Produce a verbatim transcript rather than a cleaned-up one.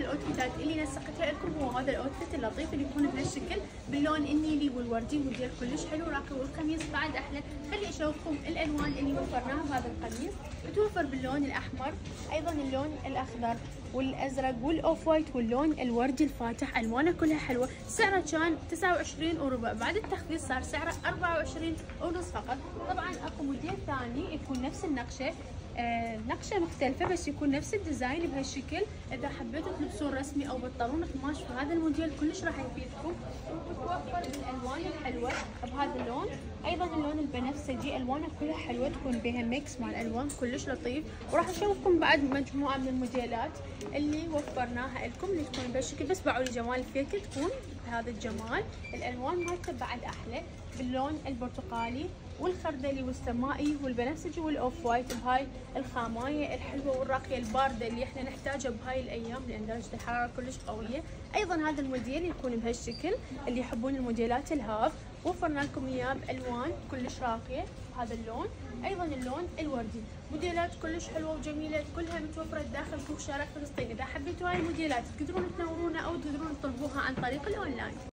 الاوتفيتات اللي نسقتها لكم هو هذا الاوتفيت اللطيف اللي يكون بهالشكل باللون النيلي والوردي، والديل كلش حلو راكب، والقميص بعد احلى. خلي اشوفكم الالوان اللي وفرناها بهذا القميص. بتوفر باللون الاحمر، ايضا اللون الاخضر والازرق والاوف وايت واللون الوردي الفاتح، الوانه كلها حلوه. سعره كان تسعة وعشرين وربع، بعد التخفيض صار سعره أربعة وعشرين ونص فقط. طبعا اكو موديل ثاني يكون نفس النقشه، آه نقشه مختلفه بس يكون نفس الديزاين بهالشكل. اذا حبيتوا تلبسون رسمي او بتطلون قماش فهذا الموديل كلش راح يفيدكم. وتوفر بالالوان الحلوه بهذا اللون، ايضا اللون البنفسجي الوانه كلها حلوه، تكون بها ميكس مع الالوان كلش لطيف. وراح اشوفكم بعد مجموعه من الموديلات اللي وفرناها لكم اللي تكون بهالشكل، بس باعوا لي جمال الفيك تكون بهذا الجمال. الالوان مالته بعد احلى باللون البرتقالي والخردلي والسمائي والبنفسجي والاوف وايت بهاي الخامايه الحلوه والراقيه البارده اللي احنا نحتاجها بهاي الايام لان درجه الحراره كلش قويه. ايضا هذا الموديل يكون بهالشكل، اللي يحبون الموديلات الهاف وفرنا لكم اياه بالوان كلش راقيه هذا اللون. ايضا اللون الوردي، موديلات كلش حلوه وجميله كلها متوفره داخل سوق شارع فلسطين. اذا حبيتوا هاي الموديلات تقدرون تنورونا او تقدرون تطلبوها عن طريق الاونلاين.